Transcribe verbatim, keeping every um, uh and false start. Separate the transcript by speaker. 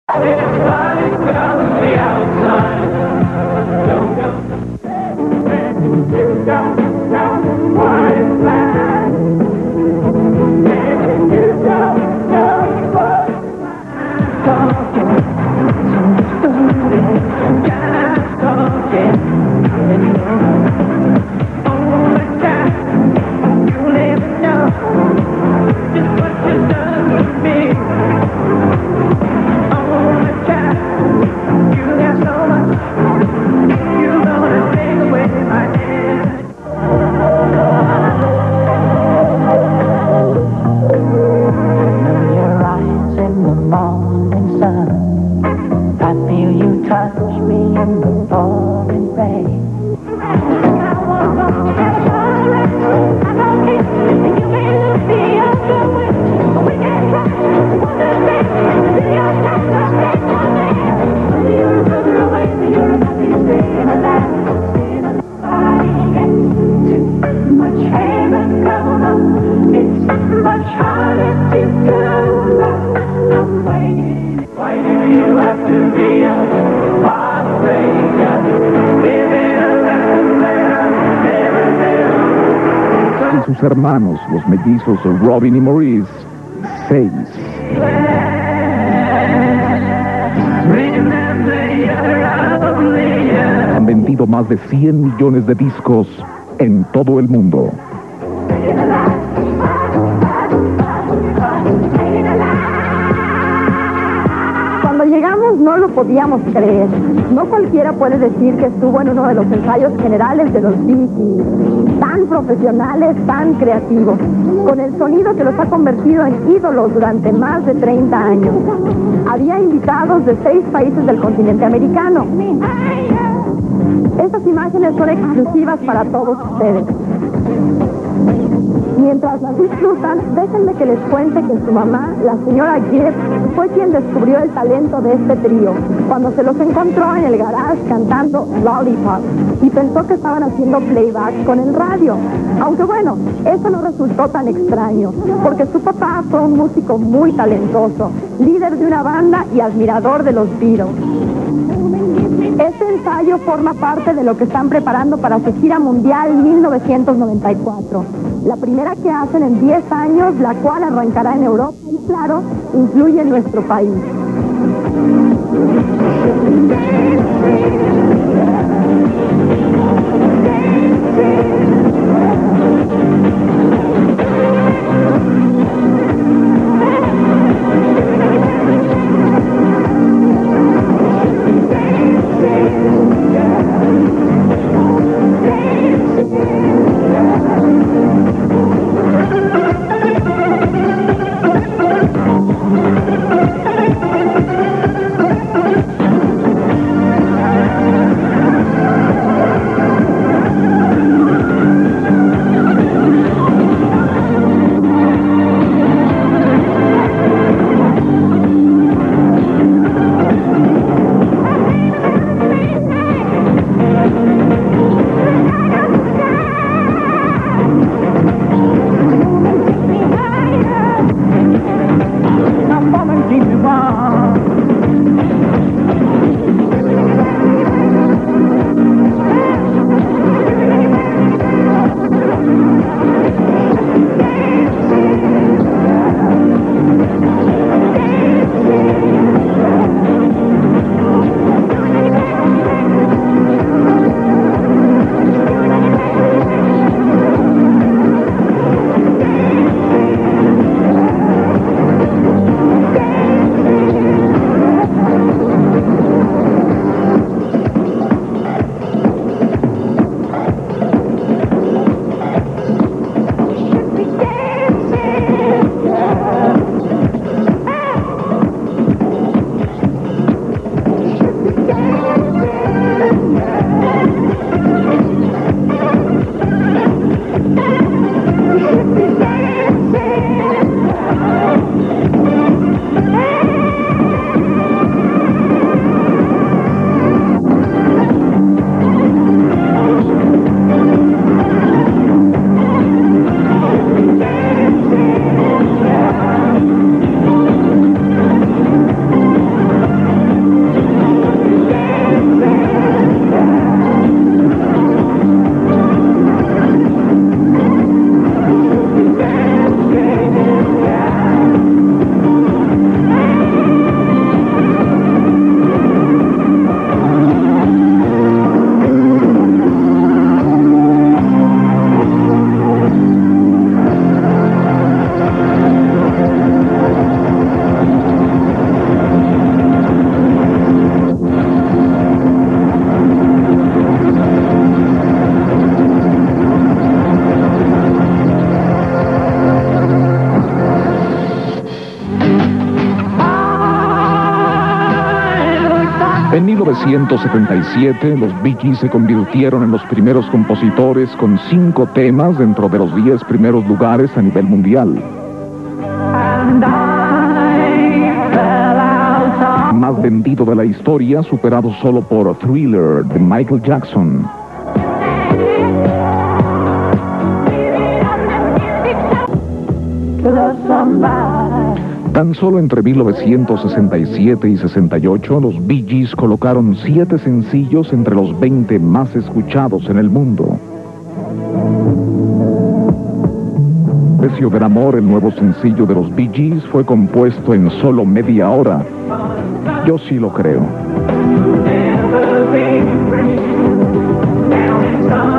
Speaker 1: Sus hermanos, los mellizos Robin y Maurice, seis. Han vendido más de cien millones de discos en todo el mundo.
Speaker 2: Cuando llegamos no lo podíamos creer. No cualquiera puede decir que estuvo en uno de los ensayos generales de los Bee Gees. Tan profesionales, tan creativos, con el sonido que los ha convertido en ídolos durante más de treinta años. Había invitados de seis países del continente americano. Estas imágenes son exclusivas para todos ustedes. Mientras las disfrutan, déjenme que les cuente que su mamá, la señora Gibb, fue quien descubrió el talento de este trío cuando se los encontró en el garage cantando Lollipop y pensó que estaban haciendo playback con el radio. Aunque bueno, eso no resultó tan extraño, porque su papá fue un músico muy talentoso, líder de una banda y admirador de los Beatles. Este ensayo forma parte de lo que están preparando para su gira mundial mil novecientos noventa y cuatro. La primera que hacen en diez años, la cual arrancará en Europa y, claro, incluye nuestro país.
Speaker 1: En mil novecientos setenta y siete, los Bee Gees se convirtieron en los primeros compositores con cinco temas dentro de los diez primeros lugares a nivel mundial. Más vendido de la historia, superado solo por Thriller de Michael Jackson. Tan solo entre mil novecientos sesenta y siete y sesenta y ocho, los Bee Gees colocaron siete sencillos entre los veinte más escuchados en el mundo. Precio del Amor, el nuevo sencillo de los Bee Gees, fue compuesto en solo media hora. Yo sí lo creo.